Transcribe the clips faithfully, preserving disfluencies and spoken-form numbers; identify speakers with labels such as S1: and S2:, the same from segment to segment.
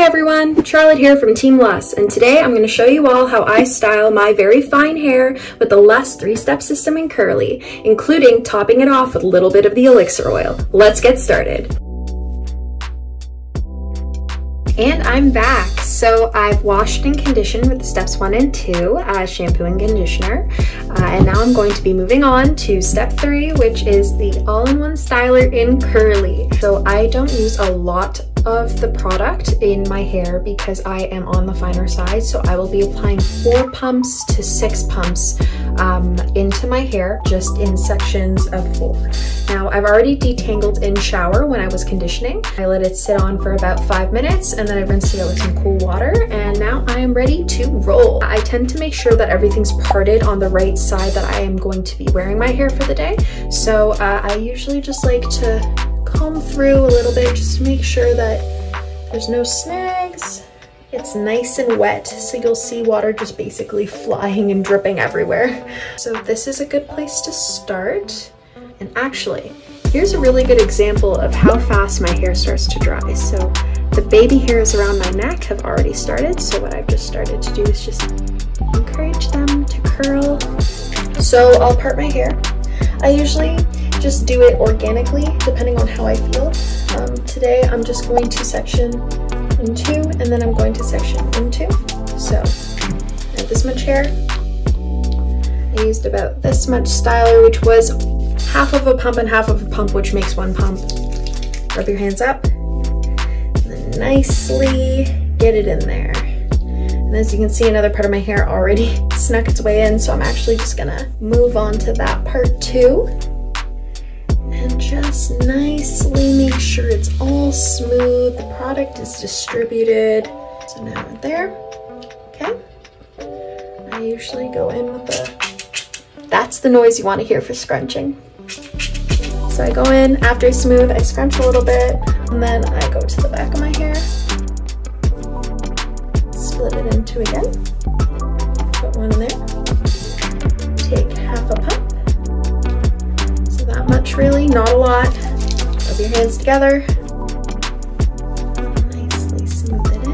S1: everyone, Charlotte here from Team Luss, and today I'm going to show you all how I style my very fine hair with the Luss three-step system in curly, including topping it off with a little bit of the elixir oil. Let's get started. And I'm back. So I've washed and conditioned with the steps one and two, uh, shampoo and conditioner. Uh, and now I'm going to be moving on to step three, which is the all-in-one styler in curly. So I don't use a lot of the product in my hair because I am on the finer side. So I will be applying four pumps to six pumps um, into my hair, just in sections of four. Now I've already detangled in shower when I was conditioning. I let it sit on for about five minutes and then I rinsed it out with some cool water, and now I am ready to roll. I tend to make sure that everything's parted on the right side that I am going to be wearing my hair for the day. So uh, I usually just like to comb through a little bit just to make sure that there's no snags. It's nice and wet, so you'll see water just basically flying and dripping everywhere. So this is a good place to start. And actually, here's a really good example of how fast my hair starts to dry. So the baby hairs around my neck have already started, so what I've just started to do is just encourage them to curl. So I'll part my hair. I usually just do it organically, depending on how I feel. Um, today I'm just going to section in two, and then I'm going to section in two. So I have this much hair. I used about this much styler, which was half of a pump and half of a pump, which makes one pump. Rub your hands up. Nicely get it in there. And as you can see, another part of my hair already snuck its way in, so I'm actually just gonna move on to that part too. And just nicely make sure it's all smooth, the product is distributed. So now we're there, okay? I usually go in with the, that's the noise you wanna hear for scrunching. So I go in, after I smooth, I scrunch a little bit, and then I go to the back of my hair, split it in two again, put one in there, take half a pump, so that much really, not a lot, rub your hands together, nicely smooth it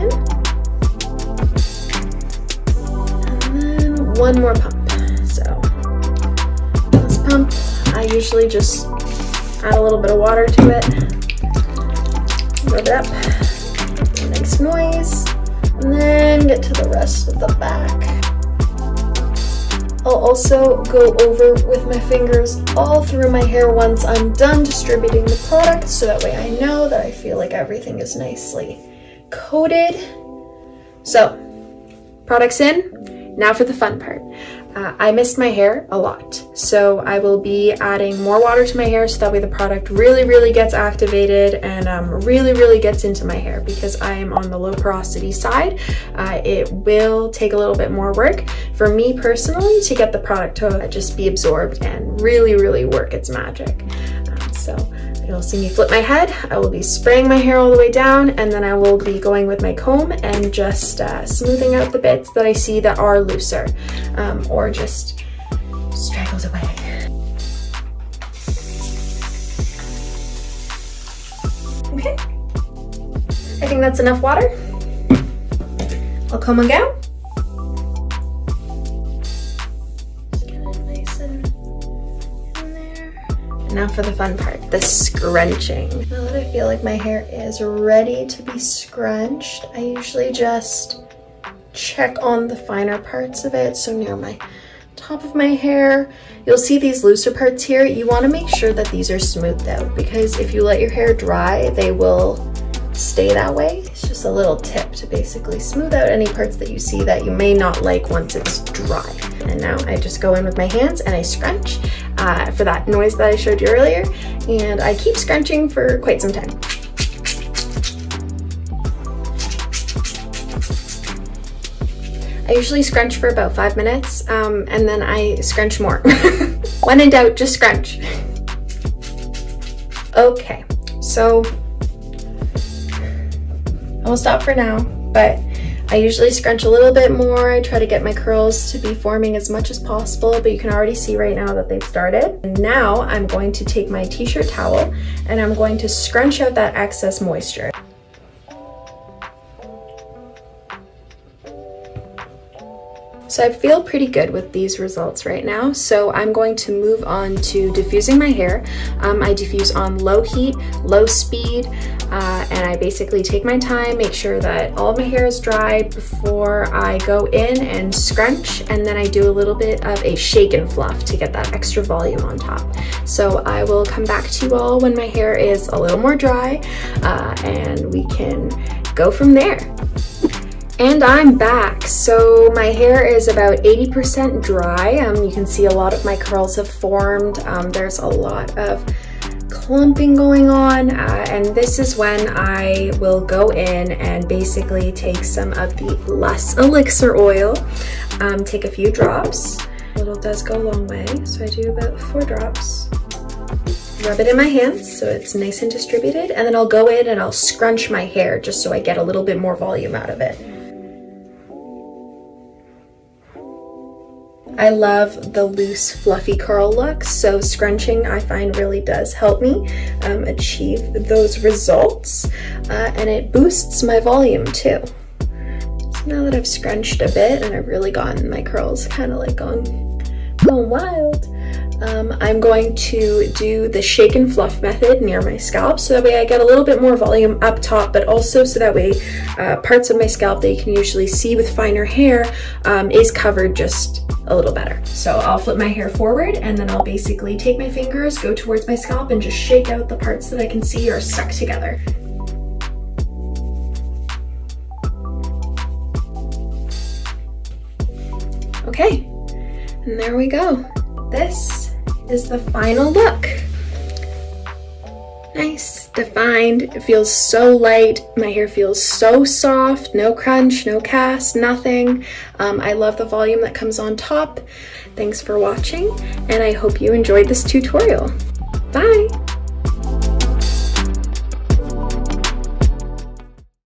S1: in, and then one more pump. So this pump, I usually just add a little bit of water to it, rub it up, nice noise, and then get to the rest of the back. I'll also go over with my fingers all through my hair once I'm done distributing the product, so that way I know that I feel like everything is nicely coated. So, product's in, now for the fun part. Uh, I missed my hair a lot, so I will be adding more water to my hair so that way the product really, really gets activated and um, really, really gets into my hair. Because I am on the low porosity side, uh, it will take a little bit more work for me personally to get the product to just be absorbed and really, really work its magic. Um, so you'll see me flip my head. I will be spraying my hair all the way down, and then I will be going with my comb and just uh, smoothing out the bits that I see that are looser um, or just straggled away. Okay, I think that's enough water. I'll comb and go. Now for the fun part, the scrunching. Now that I feel like my hair is ready to be scrunched, I usually just check on the finer parts of it. So near my top of my hair, you'll see these looser parts here. You want to make sure that these are smoothed out, because if you let your hair dry, they will stay that way. It's just a little tip to basically smooth out any parts that you see that you may not like once it's dry. And now I just go in with my hands and I scrunch uh, for that noise that I showed you earlier, and I keep scrunching for quite some time. I usually scrunch for about five minutes um, and then I scrunch more. When in doubt, just scrunch. Okay, so I will stop for now, but I usually scrunch a little bit more. I try to get my curls to be forming as much as possible, but you can already see right now that they've started. And now I'm going to take my t-shirt towel and I'm going to scrunch out that excess moisture. So I feel pretty good with these results right now. So I'm going to move on to diffusing my hair. Um, I diffuse on low heat, low speed, uh, and I basically take my time, make sure that all of my hair is dry before I go in and scrunch, and then I do a little bit of a shake and fluff to get that extra volume on top. So I will come back to you all when my hair is a little more dry, uh, and we can go from there. And I'm back. So my hair is about eighty percent dry. Um, you can see a lot of my curls have formed. Um, there's a lot of clumping going on, uh, and this is when I will go in and basically take some of the Less Elixir oil, um, take a few drops. A little does go a long way, so I do about four drops. Rub it in my hands so it's nice and distributed, and then I'll go in and I'll scrunch my hair just so I get a little bit more volume out of it. I love the loose, fluffy curl look, so scrunching I find really does help me um, achieve those results, uh, and it boosts my volume too. So now that I've scrunched a bit and I've really gotten my curls kind of like going, going wild, um, I'm going to do the shake and fluff method near my scalp, so that way I get a little bit more volume up top, but also so that way uh, parts of my scalp that you can usually see with finer hair um, is covered just a little better. So I'll flip my hair forward, and then I'll basically take my fingers, go towards my scalp, and just shake out the parts that I can see are stuck together. Okay, and there we go. This is the final look. Nice, defined, it feels so light, my hair feels so soft, no crunch, no cast, nothing. Um, I love the volume that comes on top. Thanks for watching, and I hope you enjoyed this tutorial. Bye!